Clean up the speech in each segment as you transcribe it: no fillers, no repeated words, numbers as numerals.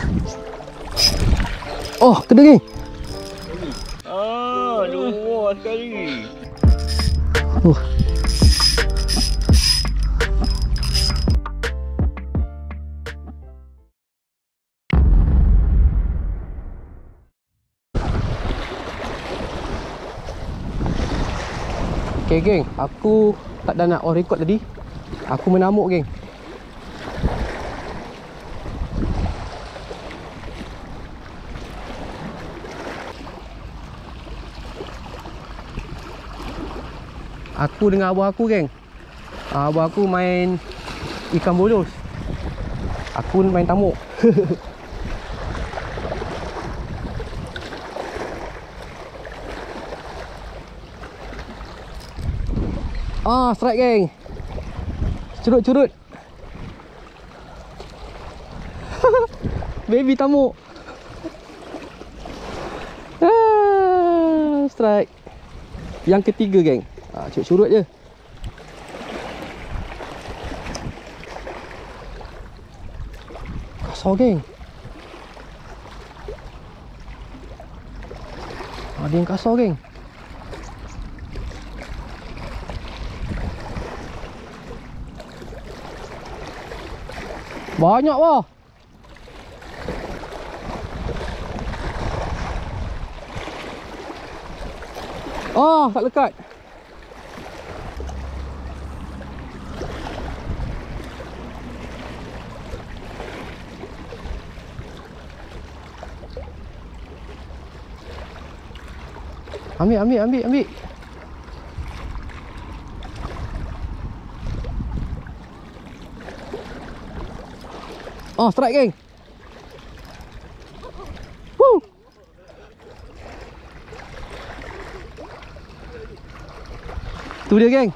Oh, kena geng. Luar sekali. Okay geng, aku tak dah nak on record tadi. Aku menamuk geng. Aku dengan abah aku geng. Abah aku main ikan bolos. Aku main tamuk. Strike geng. Curut-curut. Baby tamuk. Strike. Yang ketiga geng. Curut-curut je. Kasar geng. Ada yang kasar geng. Banyak bah. Tak lekat. Ambil. Strike geng. Woo. Tu dia geng.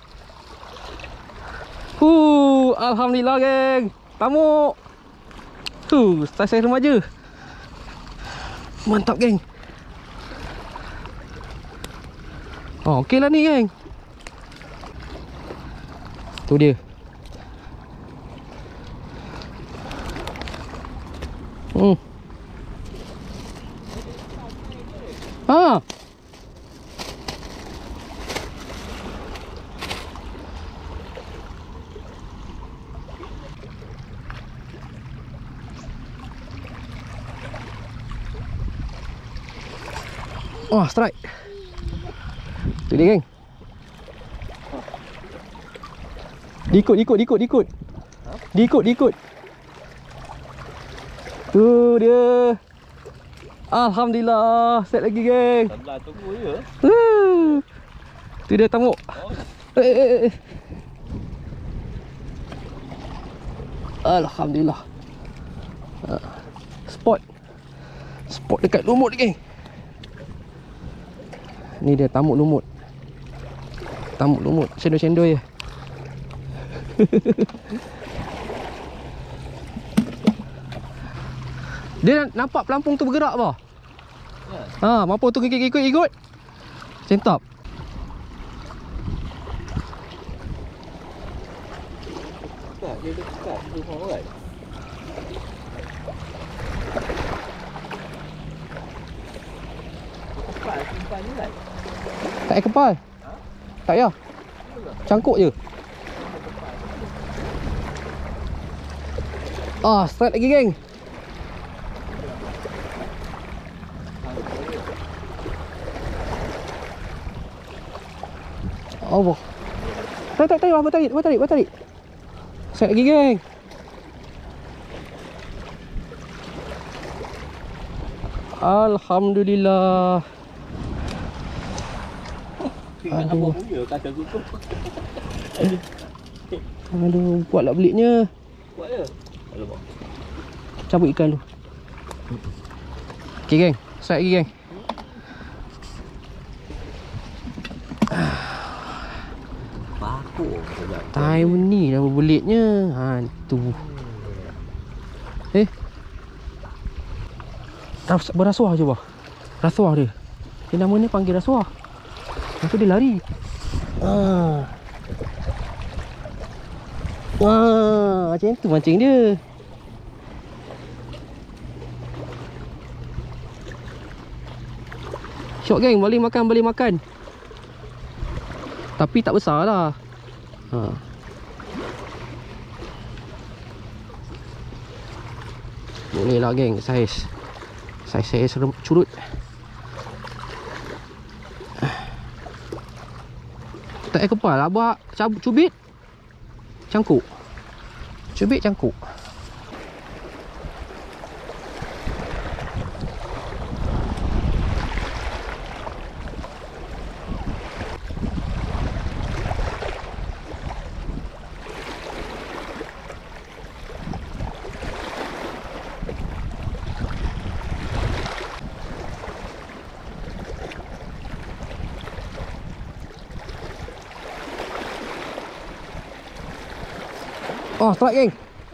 Alhamdulillah geng. Tamuk. Style remaja. Mantap geng. Okey lah ni geng. Tu dia. Strike. Tu dia geng. Diikut. Diikut. Tu dia. Alhamdulillah. Set lagi geng. Sabar tunggu je. Tu dia tamuk. Alhamdulillah. Spot dekat lumut geng. Ni dia tamuk lumut. Cendol-cendol je. Dia nampak pelampung tu bergerak bah. Mampu tu ikut. Centap. Dia dekat rumah orang. Simpan ni kan? Tak payah kepal. Tak payah. Cangkuk je. Strike lagi geng. Allah. Tarik. Abang tarik. Strike lagi geng. Alhamdulillah. Aduh. Kuatlah belitnya. Kuat je. Alamak. Cabut ikan tu. Okey geng, strike lagi geng. Bakul. Time ni nama belitnya. Tu. Berasuah je bah. Rasuah dia. Dia nama ni panggil rasuah. Lepas tu dia lari. Macam tu mancing dia. Syok geng, boleh makan. Tapi tak besar lah. Boleh lah geng, saiz saya curut. Tak kepal abah cubit cangkuk. Oh, strike geng.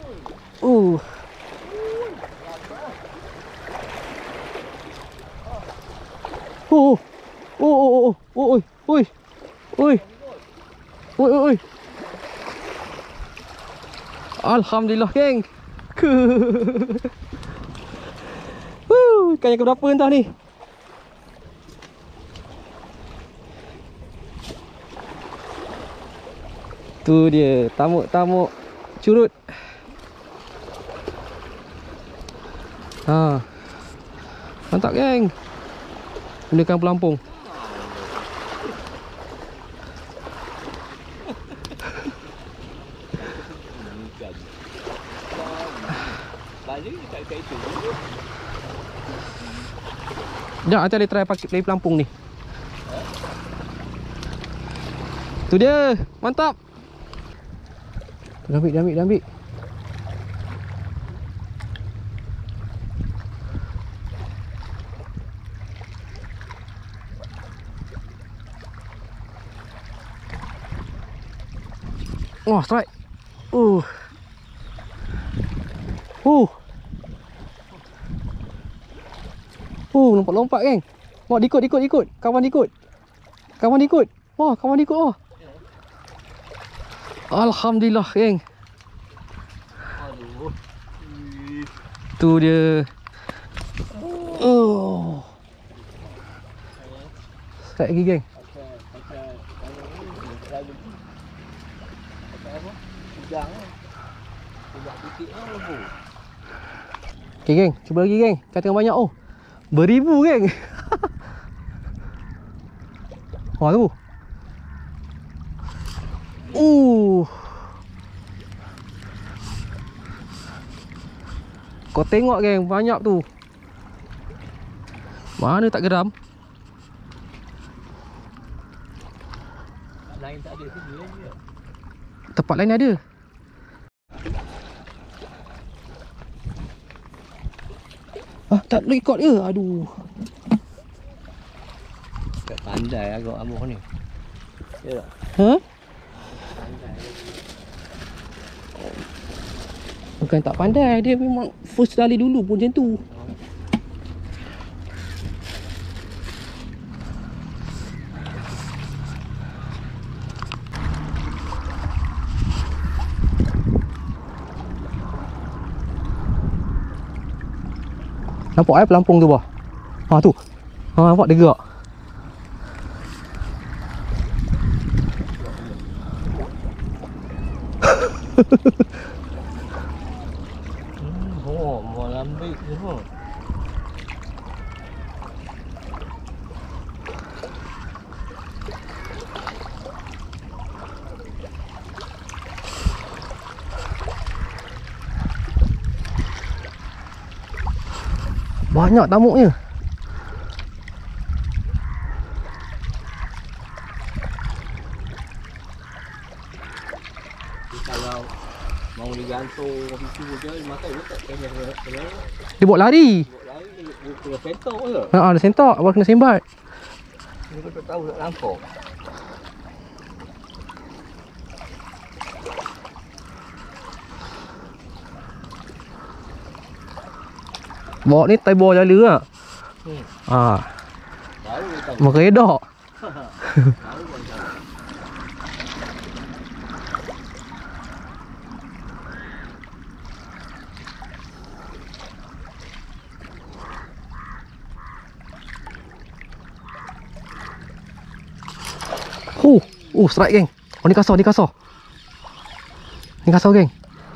Oi. Alhamdulillah geng. Ikan yang keberapa entah ni. Tu dia, tamuk curut. Mantap geng. Gunakan pelampung. Balik dekat itu. Sekejap, nanti ada try pakai pelampung ni. Tu dia, mantap. Dah ambil. Oh, strike. Lompat geng. Wah, ikut. Kawan ikut. Wah, kawan ikut. Oh. Alhamdulillah geng. Aduh. Tu dia. Strike lagi geng. Udang ni. Sebab titik ni lebu. Okay geng, cuba lagi geng. Katakan banyak. Oh, beribu geng. Wah tu. Kau tengok geng, banyak tu. Mana tak geram? Lain tak ada sini lagi. Tempat lain ada. Tak boleh ikut ke? Aduh. Tak pandai agak amuh ni. Ya tak? Bukan tak pandai, dia memang first kali dulu pun macam tu. Nampak pelampung tu bah. Tu. Nampak dia gerak. Mau lambat semua. Banyak tamuknya. Kalau mau digantung itu je makan letak kena. Dia buat lari. Dia kena sentok je. Ada sentok, awak kena sembat. Dia tak tahu nak lampau. Bawa ni tai bawah jala lah. Tahu tak. Meredak. Tahu macam. Strike geng. Oh, ni kasar, ni kasar. Ni kasar geng.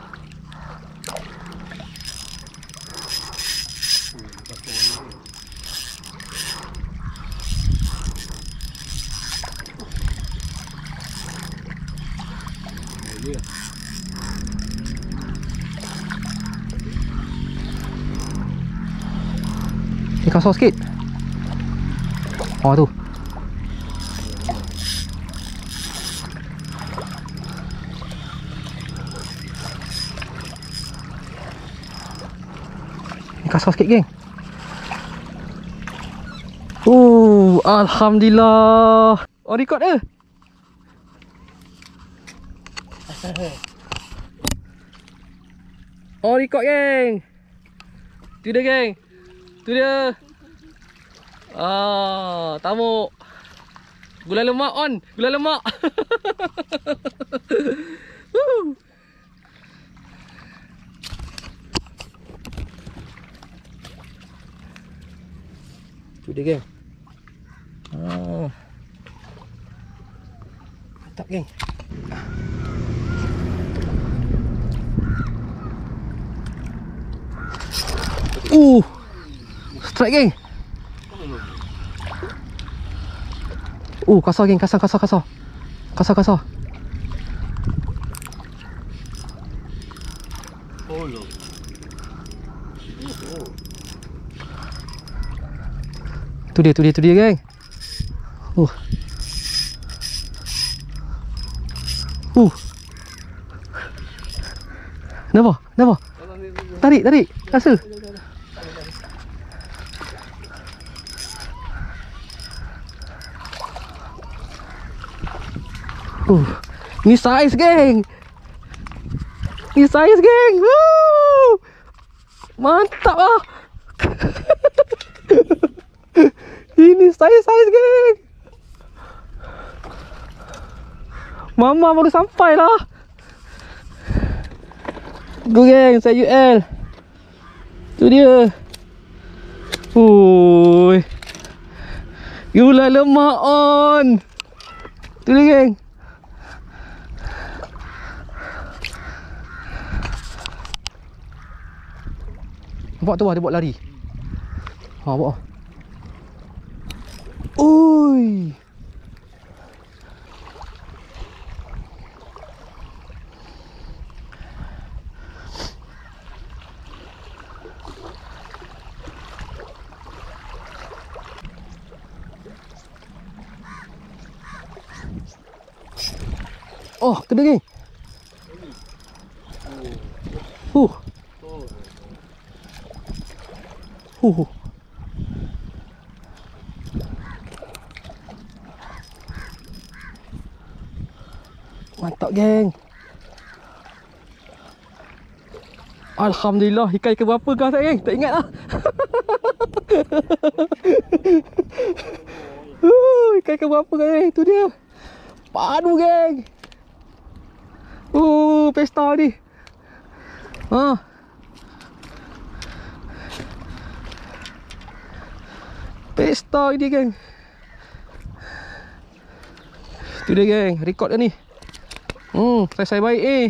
Ni kasar sikit. Oh tu. Ni kasar sikit geng. Alhamdulillah. Oh, record ke? Oh, record geng. Tu dia geng. Tu dia. Tamu. Gula lemak on. Gula lemak. Tu dia geng. Mantap geng. Strike geng. Kasar geng, kasar. Kasar. Oh lo. Tu dia geng. Kenapa? Tarik. Rasa. Ni saiz geng. Woo! Mantap ah. Ini saiz geng. Mama baru sampai lah. Go geng, saya UL. Tu dia. Gula lemak on. Tu dia geng. Nampak tu dia buat lari. Buat. Oi. Oh, kena geng. Mantap geng. Alhamdulillah. Ikan berapa kau tak geng? Tak ingat lah. Ikan berapa geng? Tu dia. Padu geng. Pesta ni. Pesta ini geng. Tu dia geng. Record dah ni. Saya baik ni.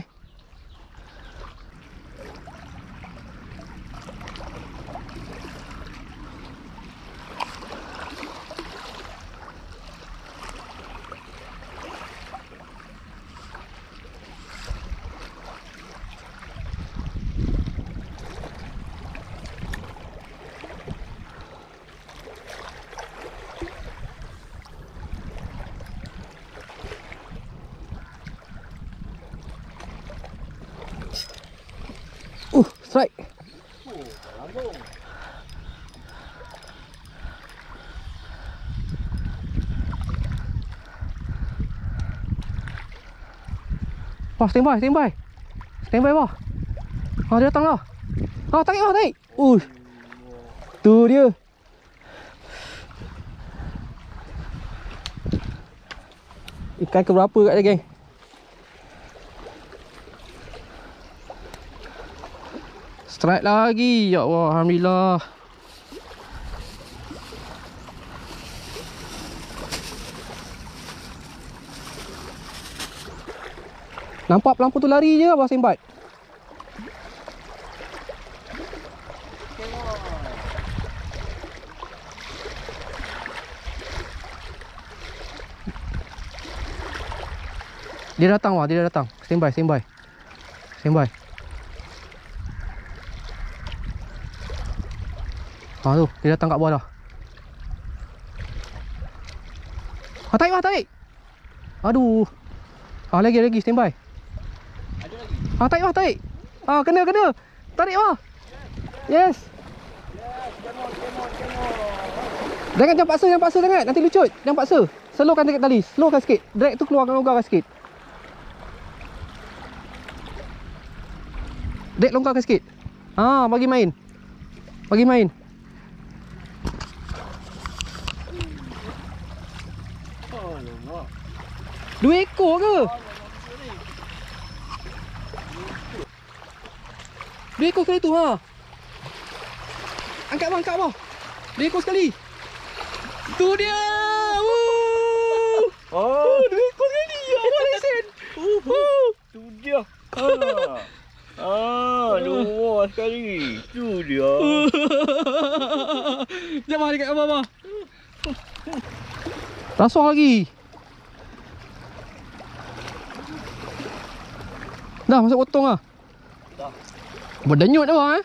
Strike. Standby. Standby bawah. Dia datang lah. Tarik. Tu dia. Ikan ke berapa kat dia geng? Strike lagi. Ya Allah, alhamdulillah. Nampak pelampung tu lari je abah sembat. Dia datang wah, dia datang. Standby, standby. Standby. Ha tu, dia datang kat bawah dah. Ha tarik wah, tarik. Aduh. Ha lagi standby. Ada lagi. Ha tarik wah, tarik. Ha kena. Tarik wah. Yes. Jangan paksa sangat. Nanti lucut. Jangan paksa. Slowkan dekat tali. Slowkan sikit. Drag tu keluarkan longgarkan sikit. Drag longgarkan sikit. Ha, bagi main. Bagi main. Alamak. 2 ekor ke? 2 ekor sekali tu ha. Angkat bang. 2 ekor sekali. Tu dia. Oh, 2 ekor sekali. Abang lesen. tu dia. Luar sekali. Tu dia. Jom dekat abang. Rasuah lagi. Dah masuk potong lah. Dah. Berdenyut dah bang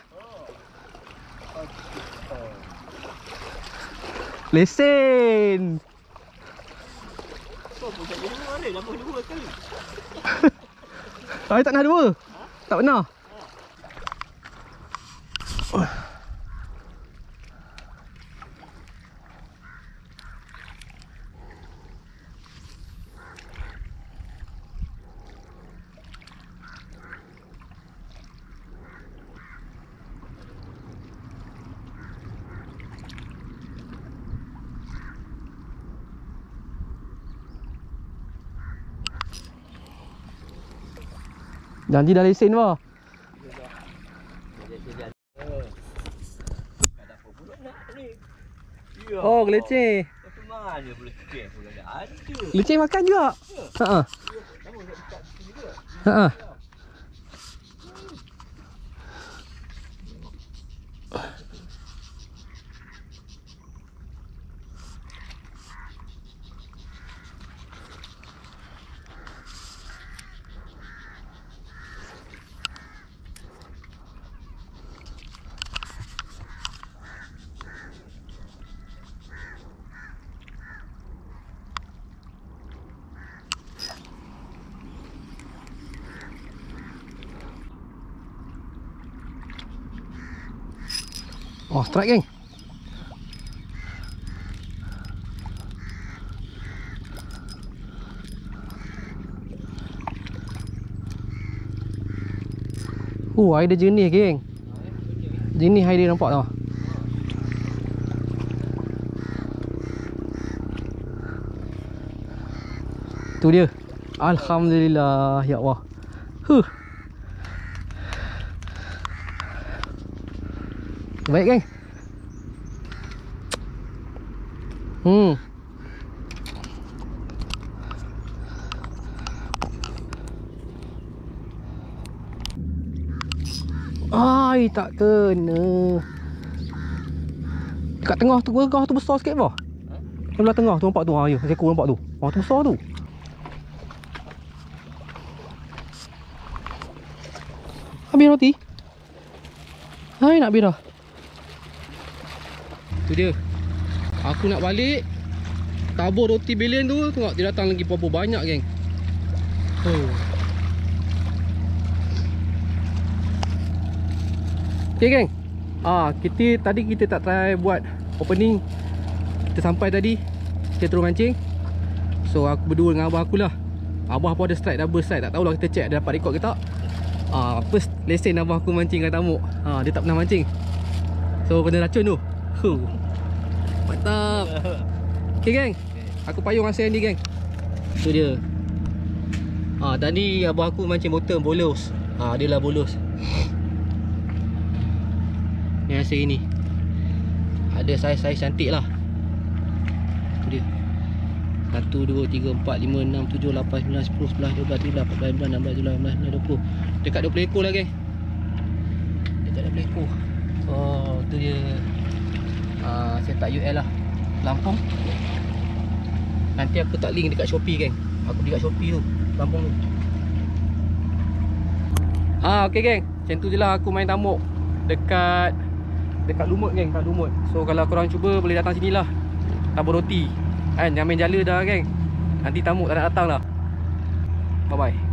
Lesen. Kau pun tak jadi dua ni. Lama dua kali. Tak pernah dua. Tak pernah. Janji dah lesen wah. Oh, geleceh. Tapi mana boleh cek pula dah ada. Geleceh makan juga. Ha. Ha. Oh, strike geng. Air dia jernih geng. Jernih air dia nampak tau. Tu dia. Alhamdulillah ya Allah. Baik geng. Ai tak kena. Dekat tengah tu besar sikit apa? Sebelah tengah tu nampak tu. Ya, ekor nampak tu. Tu besar tu. Habis roti. Hai nak habis dah. Tu dia. Aku nak balik. Tabur roti bilion tu. Tengok dia datang lagi berapa banyak geng. Okay geng. Kita tak try buat opening. Kita sampai tadi. Kita terus mancing. So aku berdua dengan abah aku lah. Abah pun ada strike, double strike. Tak tahulah kita check dia dapat rekod ke tak. First lesen abah aku mancing kat Tamuk. Dia tak pernah mancing. So kena racun tu. Mantap. Okay geng. Aku payung hasil ni geng. Tu dia. Tadi abah aku mancing bottom bolos. Dia lah bolos. Ni hasil ni. Ada saiz-saiz cantik lah. Tu dia. 1, 2, 3, 4, 5, 6, 7, 8, 9, 10, 11, 12, 13, 14, 15, 16, 17, 18, 19, 20. Dekat 20 ekor lah geng. Dekat 20 ekor. So tu dia setup UL lah Lampung. Nanti aku tak link dekat Shopee geng. Aku beli kat Shopee tu Lampung tu. Okay geng, macam tu je lah aku main tamuk dekat Lumut geng, kat Lumut. So kalau korang cuba boleh datang sini lah, tabur roti kan. Jangan main jala dah geng, nanti tamuk tak nak datang lah. Bye bye.